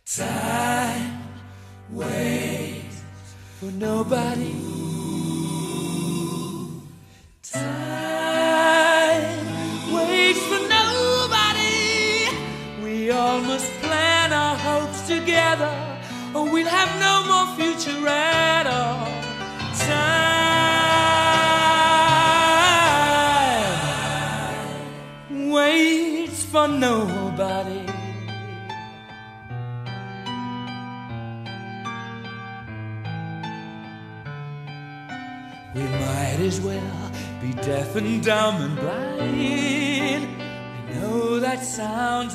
Time waits for nobody. Time waits for nobody. We all must plan our hopes together, or we'll have no more future at all. Time waits for nobody. We might as well be deaf and dumb and blind. I know that sounds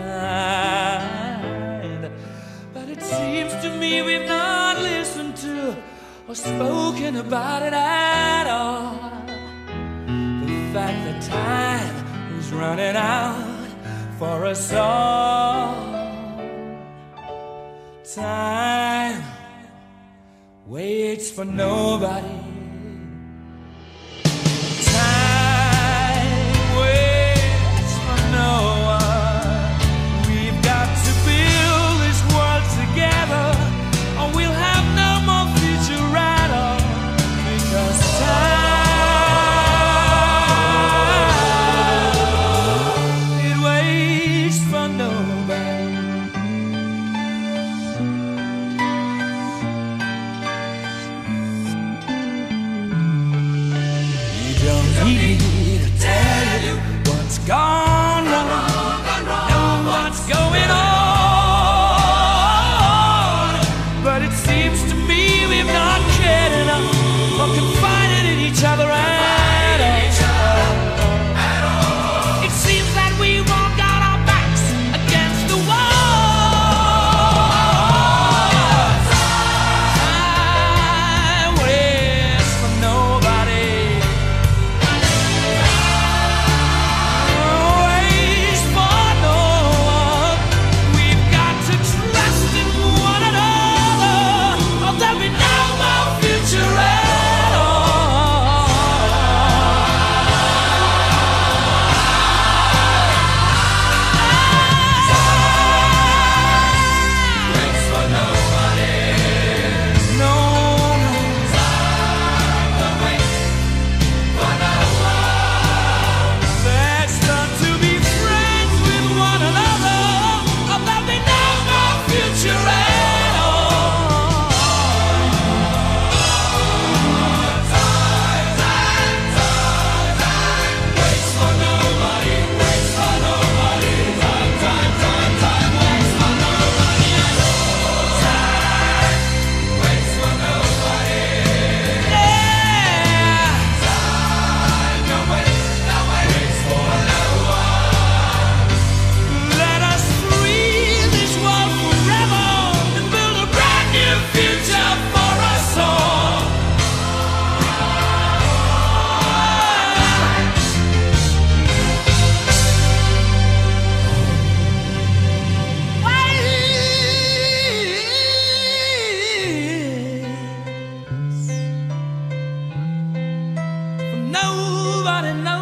unkind, but it seems to me we've not listened to or spoken about it at all. The fact that time is running out for us all. Time waits for nobody. Need to tell you what's gone wrong, know what's going on, but it seems to me we've not cared enough or confided in each other at all. It seems that we've all got our backs against the wall. Time waits for nobody. Nobody knows.